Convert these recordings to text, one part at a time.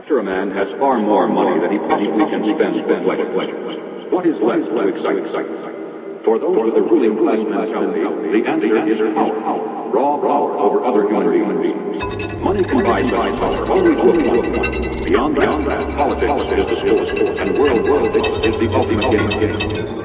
After a man has far more money than he possibly can spend for pleasure, what is left to excite? For those with a ruling class mentality, the answer is power. Raw power over other human beings. Money can buy such power only to a point. Beyond that, politics is the sport, and world politics is the ultimate game.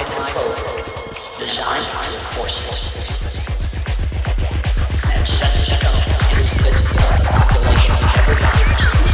mind control designed to enforce it. And set the stone in the population of every house.